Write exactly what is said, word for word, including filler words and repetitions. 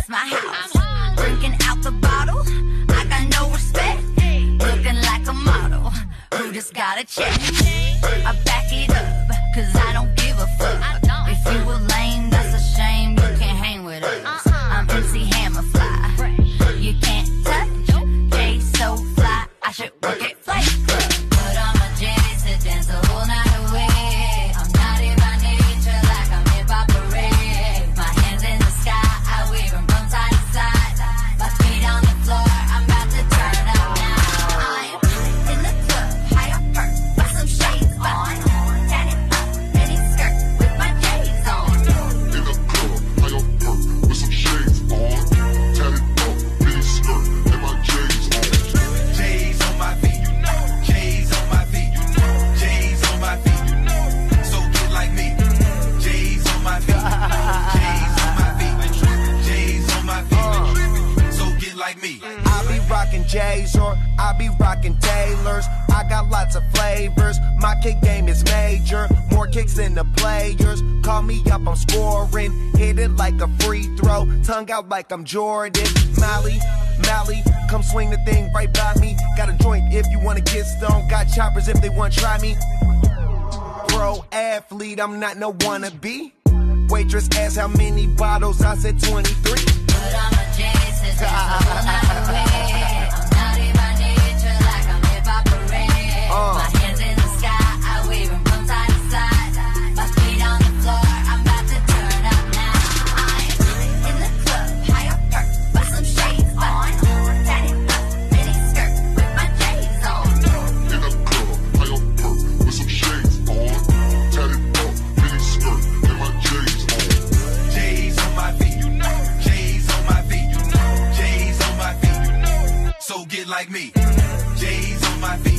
that's my house. Drinking out the bottle, I got no respect. Looking like a model who just got a check. I back it up, cause I don't give a fuck. If you were lame, that's a shame, you can't hang with us. I'm M C Hammerfly, you can't touch. Jay so fly, I should work at Flight Club. Put on my J's to dance the whole night away. I'm naughty by nature, like I'm hip-hop parade. My hands in the sky, I wave them from side to side. My feet on the floor, I'm about to turn up now. I'm in the club, high up perk, with some shades on. Tatted up, mini skirt, with my J's on. In the club, high up perk, with some shades on. Tatted up, mini skirt, and my J's on. J's on my feet, you know. J's on my feet, you know. J's on my feet, you know. So get like me. J's on my feet, J's on my feet, J's on my feet. So get like me. I be rockin' J's or I be rockin' Taylors. I got lots of flavors. My kick game is major. More kicks than the players. Call me up, I'm scoring. Hit it like a free throw. Tongue out like I'm Jordan. Mally, Mally, come swing the thing right by me. Got a joint if you wanna get stoned. Got choppers if they wanna try me. Pro athlete, I'm not no wannabe. Waitress asked how many bottles, I said twenty-three. Put on my J's to dance the whole night away. I'm naughty by nature, like I'm hip-hop parade. Uh. My hands in the sky, I wave them from side to side. My feet on the floor, I'm about to turn up now. I'm in the club, high up perk, with some shades on. Tatted up, mini skirt, with my J's on. In the club, high up perk, with some shades on. Tatted up, mini skirt, and my J's on. J's on my feet, you know. J's on my feet, you know. J's on my feet, you know. So get like me. J's on my feet.